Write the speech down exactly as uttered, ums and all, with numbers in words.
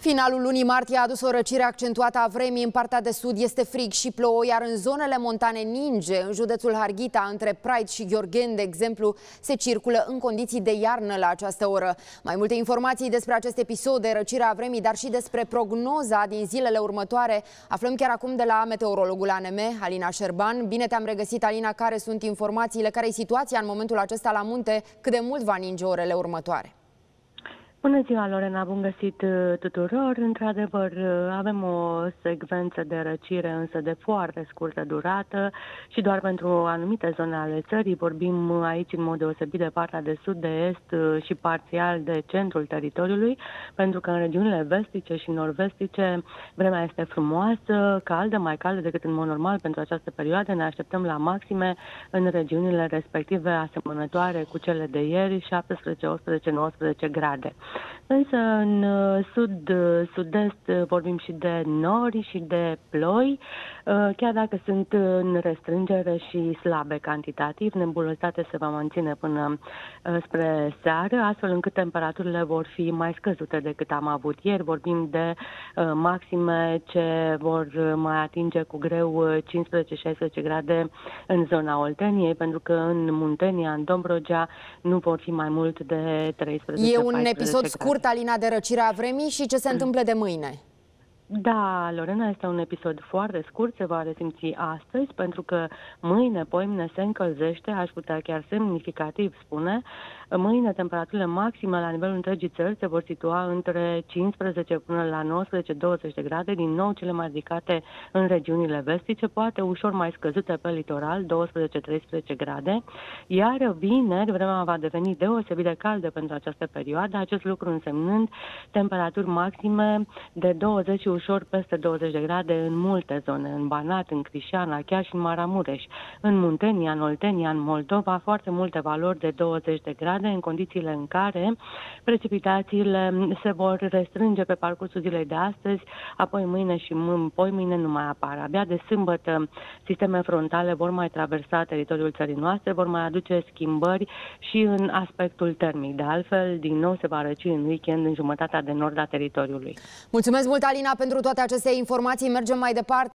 Finalul lunii martie a adus o răcire accentuată a vremii. În partea de sud este frig și plouă, iar în zonele montane ninge. În județul Harghita, între Praid și Gheorgheni, de exemplu, se circulă în condiții de iarnă la această oră. Mai multe informații despre acest episod de răcire a vremii, dar și despre prognoza din zilele următoare, aflăm chiar acum de la meteorologul A N M, Alina Șerban. Bine te-am regăsit, Alina. Care sunt informațiile? Care e situația în momentul acesta la munte? Cât de mult va ninge orele următoare? Bună ziua, Lorena, bun găsit tuturor. Într-adevăr, avem o secvență de răcire, însă de foarte scurtă durată și doar pentru anumite zone ale țării. Vorbim aici în mod deosebit de partea de sud, de est și parțial de centrul teritoriului, pentru că în regiunile vestice și nord-vestice vremea este frumoasă, caldă, mai caldă decât în mod normal pentru această perioadă. Ne așteptăm la maxime în regiunile respective asemănătoare cu cele de ieri, șaptesprezece, optsprezece, nouăsprezece grade. Însă în sud, sud-est vorbim și de nori și de ploi, chiar dacă sunt în restrângere și slabe cantitativ. Nebulozitatea se va menține până spre seară, astfel încât temperaturile vor fi mai scăzute decât am avut ieri. Vorbim de maxime ce vor mai atinge cu greu cincisprezece șaisprezece grade în zona Olteniei, pentru că în Muntenia, în Dobrogea, nu vor fi mai mult de treisprezece. E un episod scurt, Alina, de răcire a vremii. Și ce se întâmplă de mâine? Da, Lorena, este un episod foarte scurt, se va resimți astăzi, pentru că mâine, poimine se încălzește, aș putea chiar semnificativ spune. Mâine temperaturile maxime la nivelul întregii țări se vor situa între cincisprezece până la nouăsprezece douăzeci de grade, din nou cele mai ridicate în regiunile vestice, poate ușor mai scăzute pe litoral, douăsprezece treisprezece grade, iar vineri vremea va deveni deosebit de caldă pentru această perioadă, acest lucru însemnând temperaturi maxime de douăzeci și ușor peste douăzeci de grade în multe zone, în Banat, în Crișana, chiar și în Maramureș, în Muntenia, în Oltenia, în Moldova, foarte multe valori de douăzeci de grade, în condițiile în care precipitațiile se vor restrânge pe parcursul zilei de astăzi, apoi mâine și poimâine nu mai apar. Abia de sâmbătă sisteme frontale vor mai traversa teritoriul țării noastre, vor mai aduce schimbări și în aspectul termic. De altfel, din nou se va răci în weekend în jumătatea de nord a teritoriului. Mulțumesc mult, Alina, pentru toate aceste informații. Mergem mai departe.